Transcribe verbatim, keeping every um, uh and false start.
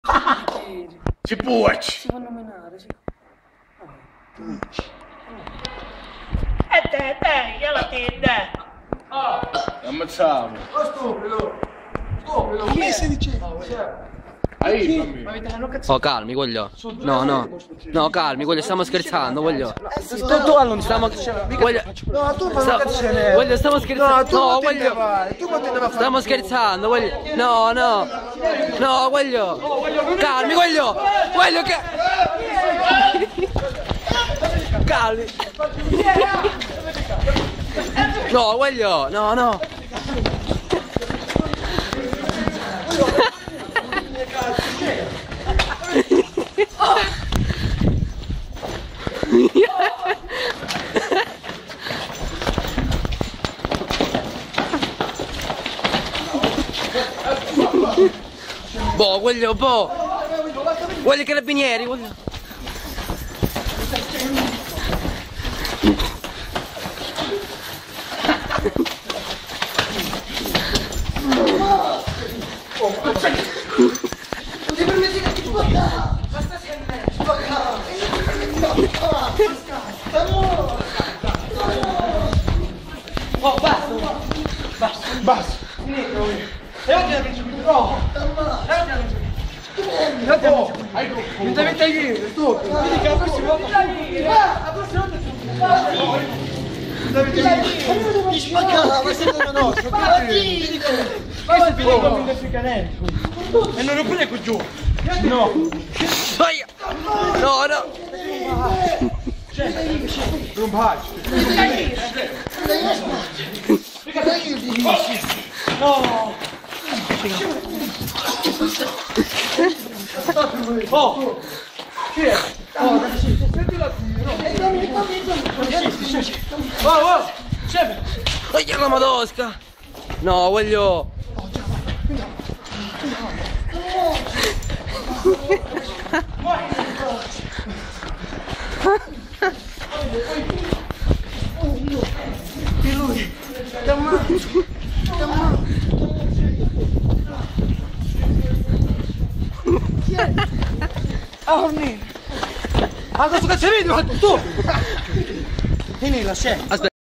Si può. Si fanno menare, sì. E te, te, che la tenda? Ammazziamo. Oh, stupido! Stupido! Che stai dicendo? Ahí, Oh, calmi, voglio. No, no. No, calmi, voglio, stiamo scherzando, voglio. Tu, tu allontano. Voglio. No, tu Sta- non Voglio, stiamo scherzando. No, tu No, non te ne voglio. vai. Tu non te ne vai a fare. Stiamo scherzando, voglio. No, no. No, voglio. Calmi, voglio. Voglio che. Calmi. No, voglio. No, no. Boh, voglio, boh. Voglio i carabinieri, voglio. Oh, basta! Basta! Basta! Finito! E oggi la vinci qui! No! E oggi la vinci qui! E oggi la vinci qui! Non ti metti io, tu! Vedi che la prossima volta... La prossima volta... Non ti metti io! Ti spaccava, questo è il nostro! Questo è finito con il fricanello! E non lo prende qui giù! No! No, no! Rumpacci! No! Oh! Chi è? Oh, senti la Oh, oh! Scemo! Voglio la madosca! No, voglio! E lui? Da mano! Da mano! Chi è? Ah, Ornino! Ah, questo cazzo vedi? Tu! Vieni là, c'è! Aspetta.